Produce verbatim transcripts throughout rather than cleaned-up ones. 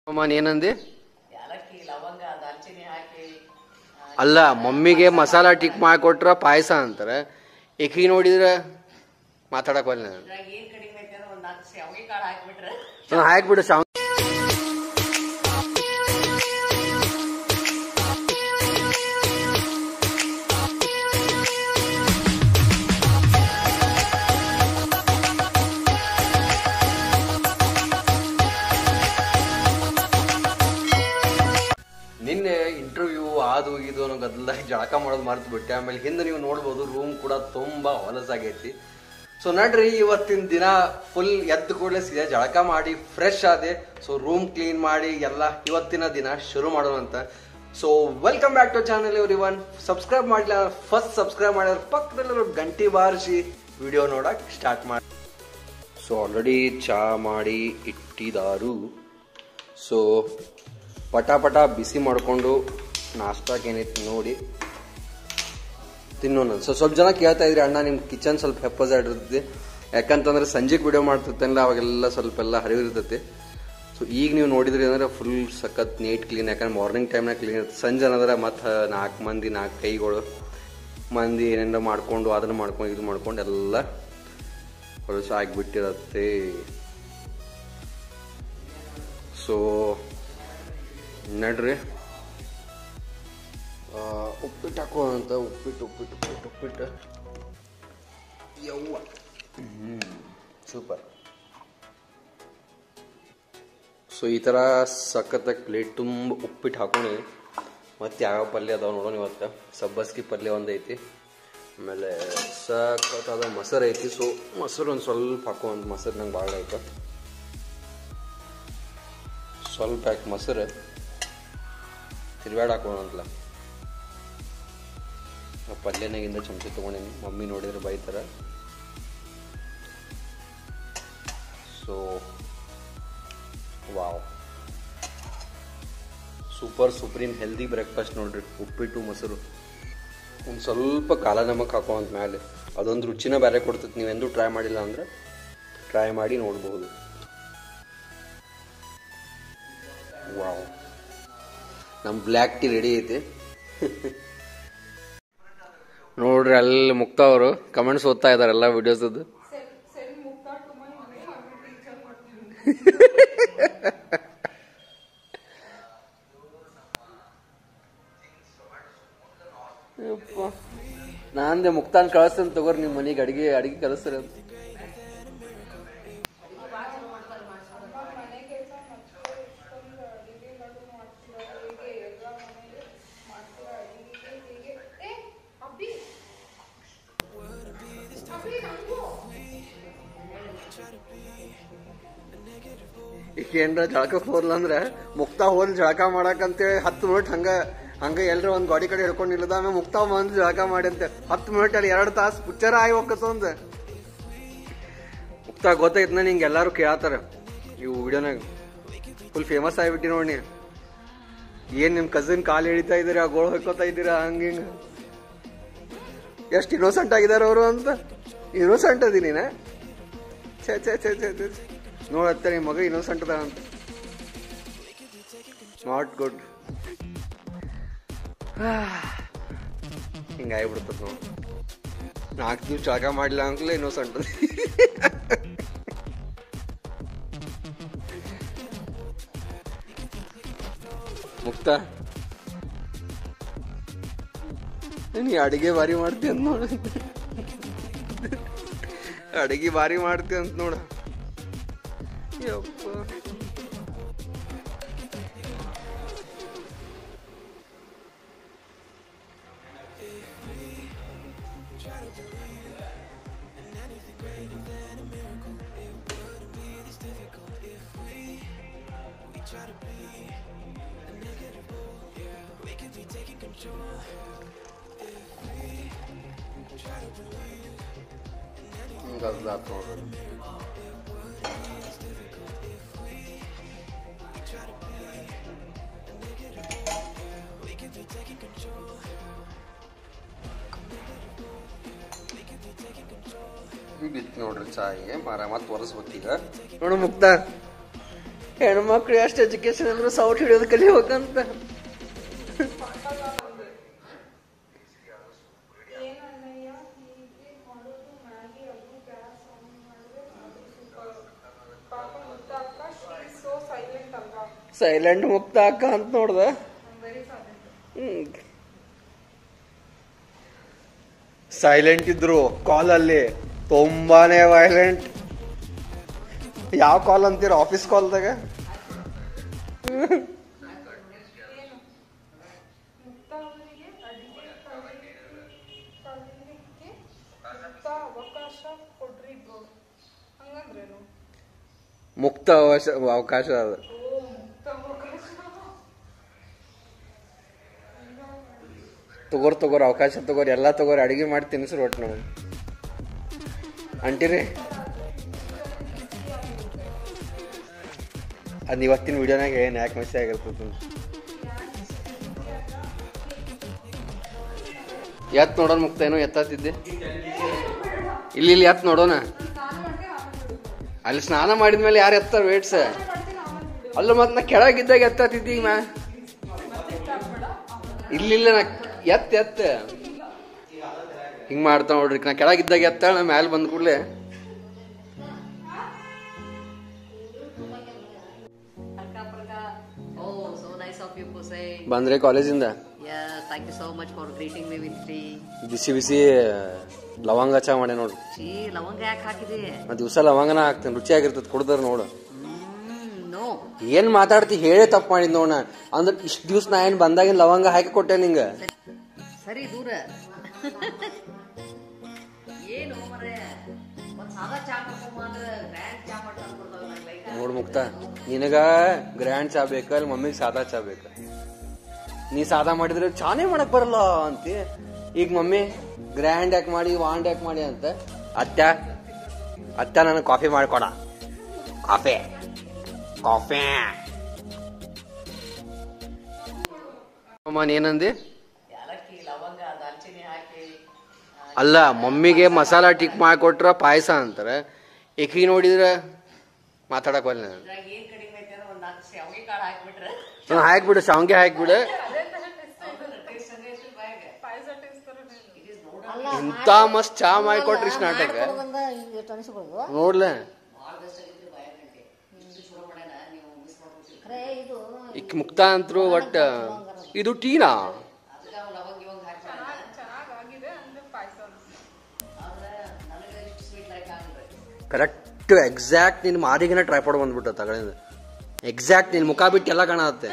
ಅಮ್ಮ ಏನಂದಿ? ಅಲ್ಲ ಮಮ್ಮಿಗೆ ಮಸಾಲಾ ಟಿಕ್ ಮಾಡಿ ಕೊಟ್ರ ಪಾಯಸ ಅಂತಾರೆ, ಏಕಿ ನೋಡಿದ್ರ ಮಾತಾಡಕ್ ಬಲ್ಲ ಹಾಕ್ಬಿಡು. ಶಾವ್ ನಿನ್ನೆ ಇಂಟರ್ವ್ಯೂ ಅದು ಇದು ಅನ್ನೋ ಗದ್ದಲಾಗಿ ಜಳಕ ಮಾಡೋದು ಮರ್ತು ಬಿಟ್ಟೆ. ಆಮೇಲೆ ಹಿಂದೆ ನೀವು ನೋಡ್ಬೋದು ರೂಮ್ ಕೂಡ ತುಂಬಾ ಹೊಲಸಾಗೈತಿ. ಸೊ ನಡ್ರಿ ಇವತ್ತಿನ ದಿನ ಫುಲ್ ಎದ್ದು ಕೂಡಲೇ ಸೀದಾ ಜಳಕ ಮಾಡಿ ಫ್ರೆಶ್ ಆದೆ. ಸೊ ರೂಮ್ ಕ್ಲೀನ್ ಮಾಡಿ ಎಲ್ಲ ಇವತ್ತಿನ ದಿನ ಶುರು ಮಾಡೋಣ ಅಂತ. So welcome back to channel everyone. Subscribe ಮಾಡಲಿಲ್ಲ ಫಸ್ಟ್ ಸಬ್ಸ್ಕ್ರೈಬ್ ಮಾಡಿದ್ರೆ ಪಕ್ಕದಲ್ಲಿ ಗಂಟೆ ಬಾರಿಸಿ ವಿಡಿಯೋ ನೋಡಕ್ ಸ್ಟಾರ್ಟ್ ಮಾಡಿ. ಸೊ ಆಲ್ರೆಡಿ ಚಾ ಮಾಡಿ ಇಟ್ಟಿದಾರು. ಸೊ ಪಟ ಪಟ ಬಿಸಿ ಮಾಡಿಕೊಂಡು ನಾಷ್ಟಾಕ್ ಏನೈತಿ ನೋಡಿ ತಿನ್ನೋಣ. ಸೊ ಸ್ವಲ್ಪ ಜನ ಕೇಳ್ತಾ ಇದ್ರಿ ಅಣ್ಣ ನಿಮ್ಮ ಕಿಚನ್ ಸ್ವಲ್ಪ ಹೆಪ್ಪಜಾಡ್ ಇರ್ತೈತಿ, ಯಾಕಂತಂದ್ರೆ ಸಂಜೆಗೆ ವಿಡಿಯೋ ಮಾಡ್ತಿರ್ತೇನಲ್ಲ ಅವಾಗೆಲ್ಲ ಸ್ವಲ್ಪ ಎಲ್ಲ ಹರಿವಿರ್ತೈತಿ. ಸೊ ಈಗ ನೀವು ನೋಡಿದ್ರಿ ಅಂದ್ರೆ ಫುಲ್ ಸಖತ್ ನೀಟ್ ಕ್ಲೀನ್, ಯಾಕಂದ್ರೆ ಮಾರ್ನಿಂಗ್ ಟೈಮ್ನಾಗ ಕ್ಲೀನ್ ಇರುತ್ತೆ. ಸಂಜೆ ಅನ್ನೋದ್ರೆ ಮತ್ತು ನಾಲ್ಕು ಮಂದಿ ನಾಲ್ಕು ಕೈಗಳು ಮಂದಿ ಏನೇನೋ ಮಾಡ್ಕೊಂಡು ಅದನ್ನು ಮಾಡ್ಕೊಂಡು ಇದು ಮಾಡ್ಕೊಂಡು ಎಲ್ಲ ಹೊಲಸು ಆಗಿಬಿಟ್ಟಿರತ್ತೆ. ಸೊ ನಡ್ರಿ ಉಪ್ಪಿಟ್ಟು ಹಾಕೋ ಅಂತ. ಉಪ್ಪಿಟ್ಟು ಉಪ್ಪಿಟ್ಟು ಉಪ್ಪಿಟ್ಟು ಉಪ್ಪಿಟ್ಟು ಯವ್ವ ಹ್ಞೂ ಸೂಪರ್. ಸೊ ಈ ಥರ ಸಖತ್ತಾಗಿ ಪ್ಲೇಟ್ ತುಂಬ ಉಪ್ಪಿಟ್ಟು ಹಾಕೊಂಡು ಮತ್ತು ಯಾವ್ಯಾವ ಪಲ್ಯ ಅದಾವ ನೋಡೋಣ. ಇವತ್ತು ಸಬ್ಬಸ್ಗಿ ಪಲ್ಯ ಒಂದು ಐತಿ, ಆಮೇಲೆ ಸಖತ್ತಾದ ಮೊಸರು ಐತಿ. ಸೊ ಮೊಸರು ಒಂದು ಸ್ವಲ್ಪ ಹಾಕೋ ಒಂದು ಮೊಸರು ನಂಗೆ ಭಾಳ ಆಯ್ತು. ಸ್ವಲ್ಪ ಹಾಕಿ ಮೊಸರು ತಿರ್ವ್ಯಾಡ ಹಾಕೋಣ ಅಂತಲ್ಲ. ಪಲ್ಯನಾಗಿಂದ ಚಮಚ ತೊಗೊಂಡೇನಿ, ಮಮ್ಮಿ ನೋಡಿದ್ರೆ ಬೈತಾರೆ. So wow super supreme healthy breakfast ನೋಡ್ರಿ. ಉಪ್ಪಿಟ್ಟು ಮೊಸರು ಒಂದು ಸ್ವಲ್ಪ ಕಾಲ ನಮಕ್ ಹಾಕೋ ಅಂತ ಮೇಲೆ ಅದೊಂದು ರುಚಿನ ಬೇರೆ ಕೊಡ್ತೈತಿ. ನೀವೆಂದೂ ಟ್ರೈ ಮಾಡಿಲ್ಲ ಅಂದ್ರೆ ಟ್ರೈ ಮಾಡಿ ನೋಡಬಹುದು. ವಾವ್ ನಮ್ಮ ಬ್ಲ್ಯಾಕ್ ಟೀ ರೆಡಿ ಐತಿ ನೋಡ್ರಿ. ಅಲ್ಲಿ ಮುಕ್ತ ಅವರು ಕಮೆಂಟ್ಸ್ ಓದ್ತಾ ಇದಾರೆ ಎಲ್ಲ ವಿಡಿಯೋಸ್. ಅದು ನಾಂದೆ ಮುಕ್ತಾನ್ ಕಳಿಸ್ತೇನೆ ತಗೋರಿ ನಿಮ್ಮ ಮನೆಗೆ ಅಡಿಗೆ ಅಡಿಗೆ ಕಲಿಸ್ತಾರೆ ಅಂತ. ಈಗ ಏನ್ರ ಜಳಕಕ್ಕೆ ಹೋದ್ಲ ಅಂದ್ರೆ ಮುಕ್ತಾ ಹೋದ್ ಜಳಕ ಮಾಡಕಂತೇಳಿ ಹತ್ತು ಮಿನಿಟ್ ಹಂಗ ಹಂಗ ಎಲ್ರ ಒಂದ್ ಗಾಡಿ ಕಡೆ ಹಿಡ್ಕೊಂಡು ನಿಲ್ಲದ. ಆಮೇಲೆ ಮುಕ್ತಾ ಬಂದು ಜಳಕ ಮಾಡಿ ಅಂತ ಹತ್ತು ಮಿನಿಟ್ ಅಲ್ಲಿ ಎರಡು ತಾಸು ಪುಚ್ಚರ ಆಗಿ ಹೋಗತ್ತೊಂದ. ಮುಕ್ತಾ ಗೊತ್ತೈತ್ನ ನಿಂಗೆ ಎಲ್ಲಾರು ಕೇಳತ್ತಾರ ಇವು ವಿಡಿಯೋನಾಗ ಫುಲ್ ಫೇಮಸ್ ಆಗಿಬಿಟ್ಟಿ ನೋಡಿ. ಏನ್ ನಿಮ್ ಕಸಿನ್ ಕಾಲು ಎಳಿತಾ ಇದ್ದೀರಾ, ಗೋಳು ಹೊಯ್ಕೋತಾ ಇದ್ದೀರಾ, ಹಂಗ ಹಿಂಗ. ಎಷ್ಟು ಇನ್ನೋಸೆಂಟ್ ಆಗಿದಾರ ಅವರು ಅಂತ. ಇನ್ನೋಸೆಂಟ್ ಅದೀನಿನ ಛೇ ಛೇ ಛೇ ಛೇ ಛೇ ನೋಡತ್ತೆ ನಿಮ್ಮ ಮಗ ಇನ್ನೋಸೆಂಟ್ ಅದ ಅಂತ. Not good. ಹಿಂಗಾಗಿಬಿಡ್ತದ ನೋಡಿ. ನಾಲ್ಕು ದಿವ್ಸ ಜಾಗ ಮಾಡಿಲ್ಲ ಅಂಕಲೇ ಇನ್ನೋಸೆಂಟ್. ಮುಕ್ತ ನೀ ಅಡಿಗೆ ಭಾರಿ ಮಾಡ್ತಿ ಅಂತ ನೋಡ, ಅಡಿಗೆ ಭಾರಿ ಮಾಡ್ತಿ ಅಂತ ನೋಡ. ಯಪ್ಪ ಗದ್ಲಾತ್ ನೋಡ್ರಿ. ಬಿತ್ತು ನೋಡ್ರಿ ಚಾಯಿಗೆ ಮಾರ ಮತ್ತೆ ಒರೆಸ್ಬೇಕೀಗ. ನೋಡು ಮುಕ್ತ ಹೆಣ್ಮಕ್ಳು ಎಷ್ಟು ಎಜುಕೇಶನ್ ಅಂದ್ರೂ ಸೌಟ್ ಹಿಡಿಯೋದು ಕಲಿಬೇಕಂತ. ಸೈಲೆಂಟ್ ಮುಕ್ತ ಅಕ್ಕ ಅಂತ ನೋಡ್ದ. ಹ್ಮ್ ಸೈಲೆಂಟ್ ಇದ್ರು ಕಾಲಲ್ಲಿ ತುಂಬಾನೇ ವೈಲೆಂಟ್. ಯಾವ ಕಾಲ್ ಅಂತೀರ? ಆಫೀಸ್ ಕಾಲ್ದಾಗ ಮುಕ್ತ ಅವಕಾಶ ಅದ. ತಗೋರ್ ತಗೋರ್ ಅವಕಾಶ ತಗೋರಿ, ಎಲ್ಲ ತಗೋರಿ, ಅಡಿಗೆ ಮಾಡಿ ತಿನ್ಸ್ರಿ ಒಟ್ಟು ನಾವು ಅಂಟಿರಿ. ಅದ್ ಇವತ್ತಿನ ವಿಡಿಯೋನಾಗ ಏನ್ ಯಾಕೆ ಮಿಸ್ ಆಗಿರ್ತದ? ಎತ್ ನೋಡೋಣ ಮುಕ್ತ, ಏನೋ ಎತ್ತಿದ್ದೆ ಇಲ್ಲಿ ಇಲ್ಲಿ ಎತ್ ನೋಡೋಣ. ಅಲ್ಲಿ ಸ್ನಾನ ಮಾಡಿದ್ಮೇಲೆ ಯಾರು ಎತ್ತಾರ ವೇಟ್ಸ್? ಅಲ್ಲ ಮತ್ ನಾ ಕೆಳಗಿದ್ದಾಗ ಎತ್ತಿದ್ದಿ ಈಗ ಮ್ಯಾ ಇಲ್ಲಿಲ್ಲ. ನಾ ಎತ್ ಎತ್ತ ಹಿಂಗ್ ಮಾಡ್ತಾ ನೋಡ್ರಿ. ನಾ ಕೆಳಗಿದ್ದಾಗ ಎತ್ತ, ನಾ ಮ್ಯಾಲ ಬಂದ ಕೂಡಲೇ ಬಂದ್ರೆ ಕಾಲೇಜಿಂದ. ಬಿಸಿ ಬಿಸಿ ಲವಂಗ ಚಾ ಮಾಡಿ ನೋಡ್ರಿ. ಲವಂಗ ಯಾಕೆ ಹಾಕಿದೆ? ದಿವಸ ಲವಂಗನ ಹಾಕ್ತೇನೆ, ರುಚಿಯಾಗಿರ್ತದ, ಕುಡ್ದಾರ ನೋಡು. ಏನ್ ಮಾತಾಡ್ತಿ? ಹೇಳೇ ತಪ್ಪು ಮಾಡಿದ್ ನೋಡ. ಅಂದ್ರೆ ಇಷ್ಟ ದಿವ್ಸ ನಾ ಏನ್ ಬಂದಾಗಿನ ಲವಂಗ ಹಾಕಿ ಕೊಟ್ಟೆ ನಿಂಗ. ಸರಿ ದೂರ ಏನು ನೋಡ್ ಮುಕ್ತ, ನಿನಗ ಗ್ರ್ಯಾಂಡ್ ಚಾ ಬೇಕ, ಅಲ್ಲಿ ಮಮ್ಮಿಗ್ ಸಾದಾ ಚಾ ಬೇಕ. ನೀ ಸಾದಾ ಮಾಡಿದ್ರೆ ಚಾನೇ ಮಾಡಕ್ ಬರಲ್ಲ ಅಂತಿ. ಈಗ ಮಮ್ಮಿ ಗ್ರ್ಯಾಂಡ್ ಯಾಕೆ ಮಾಡಿ, ವಾಂಡ್ ಯಾಕೆ ಮಾಡಿ ಅಂತ. ಅತ್ತ ಅತ್ತ ನನಗೆ ಕಾಫಿ ಮಾಡಿಕೊಡ. ಕಾಫಿ ಕಾಫಿ ಅಮ್ಮ ಏನಂದಿ? ಅಲ್ಲ, ಮಮ್ಮಿಗೆ ಮಸಾಲಾ ಟಿಕ್ ಮಾಡಿಕೊಟ್ರ ಪಾಯಸ ಅಂತಾರೆ. ಏಕಿ ನೋಡಿದ್ರೆ ಮಾತಾಡಕ್ ಬಲ್ಲ. ಹಾಕ್ಬಿಡು, ಶಾವಿಗೆ ಹಾಕ್ಬಿಡು. ಇಂತ ಮಸ್ತ್ ಚಾ ಮಾಡಿಕೊಟ್ರಿ ನಾಟಕ ನೋಡ್ಲ. ಇಕ್ ಮುಕ್ತ ಅಂತರು ಒಟ್ಟ ಇದು ಟೀನಾ ಕರೆಕ್ಟ್ ಎಕ್ಸಾಕ್ಟ್ ನಿನ್ ಮಾರಿಗಿನ ಟ್ರೈಪಾಡ್ ಬಂದ್ಬಿಟ್ಟ ತಗಳಿಂದ. ಎಕ್ಸಾಕ್ಟ್ ನಿನ್ ಮುಖ ಬಿಟ್ಟು ಎಲ್ಲ ಕಾಣತ್ತೆ.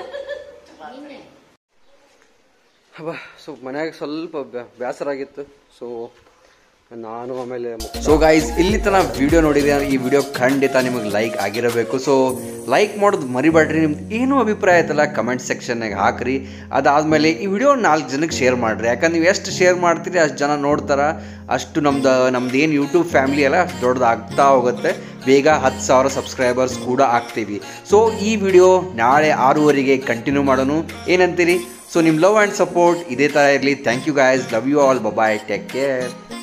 ಹಬ್ಬ ಸೊ ಮನ್ಯಾಗ ಸ್ವಲ್ಪ ಬೇಸರ ಆಗಿತ್ತು. ಸೊ ನಾನು ಆಮೇಲೆ ಸೊ ಗೈಸ್ ಇಲ್ಲಿ ತನಕ ವಿಡಿಯೋ ನೋಡಿದ್ರೆ ಈ ವಿಡಿಯೋ ಖಂಡಿತ ನಿಮಗೆ ಲೈಕ್ ಆಗಿರಬೇಕು. ಸೊ ಲೈಕ್ ಮಾಡೋದು ಮರಿಬೇಡ್ರಿ. ನಿಮ್ದು ಏನು ಅಭಿಪ್ರಾಯ ಆಯ್ತಲ್ಲ ಕಮೆಂಟ್ ಸೆಕ್ಷನ್ನಾಗ ಹಾಕ್ರಿ. ಅದಾದಮೇಲೆ ಈ ವಿಡಿಯೋ ನಾಲ್ಕು ಜನಕ್ಕೆ ಶೇರ್ ಮಾಡಿರಿ. ಯಾಕಂದ್ರೆ ನೀವು ಎಷ್ಟು ಶೇರ್ ಮಾಡ್ತೀರಿ ಅಷ್ಟು ಜನ ನೋಡ್ತಾರ, ಅಷ್ಟು ನಮ್ದು ನಮ್ದು ಏನು ಯೂಟ್ಯೂಬ್ ಫ್ಯಾಮಿಲಿ ಅಲ್ಲ ಅಷ್ಟು ದೊಡ್ಡದು ಆಗ್ತಾ ಹೋಗುತ್ತೆ. ಬೇಗ ಹತ್ತು ಸಾವಿರ ಸಬ್ಸ್ಕ್ರೈಬರ್ಸ್ ಕೂಡ ಆಗ್ತೀವಿ. ಸೊ ಈ ವಿಡಿಯೋ ನಾಳೆ ಆರೂವರೆಗೆ ಕಂಟಿನ್ಯೂ ಮಾಡೋಣ. ಏನಂತೀರಿ? ಸೊ ನಿಮ್ಮ ಲವ್ ಆ್ಯಂಡ್ ಸಪೋರ್ಟ್ ಇದೇ ಥರ ಇರಲಿ. Thank you guys, love you all, bye, take care.